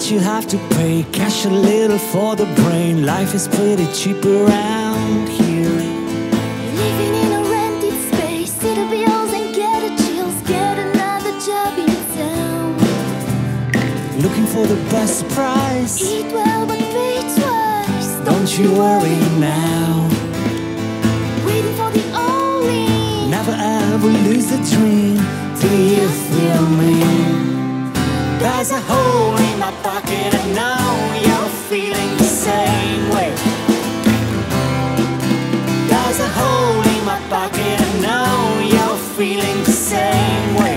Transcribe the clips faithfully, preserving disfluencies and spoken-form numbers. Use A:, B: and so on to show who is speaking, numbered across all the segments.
A: what you have to pay. Cash a little for the brain. Life is pretty cheap around here.
B: Living in a rented space, see the bills and get a chills. Get another job in town.
A: Looking for the best price.
B: Eat well but pay twice.
A: Don't you worry now.
B: Waiting for the only.
A: Never ever lose the dream. Do you feel me? There's a hole in my pocket, I know you're feeling the same way. There's a hole in my pocket, I know you're feeling the same way.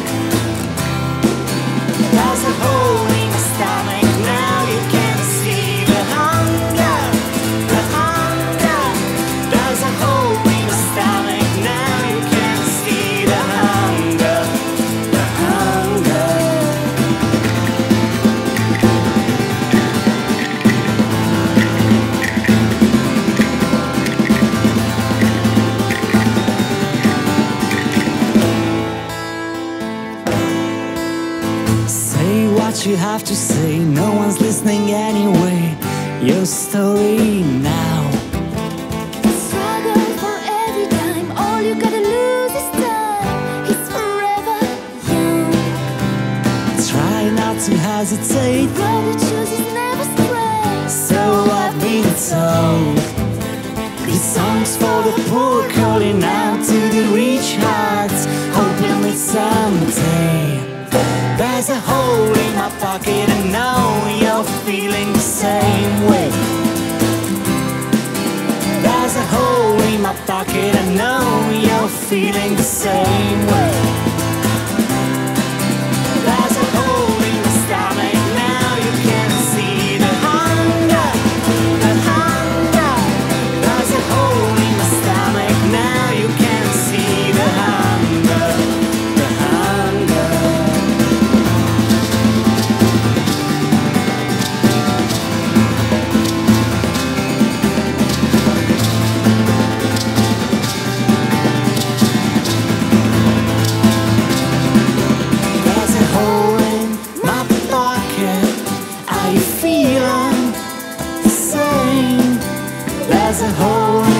A: There's a hole in my stomach, now you can see the hunger, the hunger. There's a hole in my stomach, now you can see the hunger, the hunger. Say what you have to say, no one's listening anyway. Your story now.
B: Struggle for every time, all you gotta lose is time. He's forever young.
A: Try not to hesitate,
B: Road you choose is never straight.
A: so I've been told. This song's for the poor, calling out to the rich hearts, hoping it's someday. There's a hole in my pocket, I know you're feeling the same way. There's a hole in my pocket, I know you're feeling the same way. There's a hole in my stomach, now you can see the hunger, the hunger. There's a hole in my stomach, now you can see the hunger, the hunger. There's a hole in my pocket, are you feeling the same? There's a hole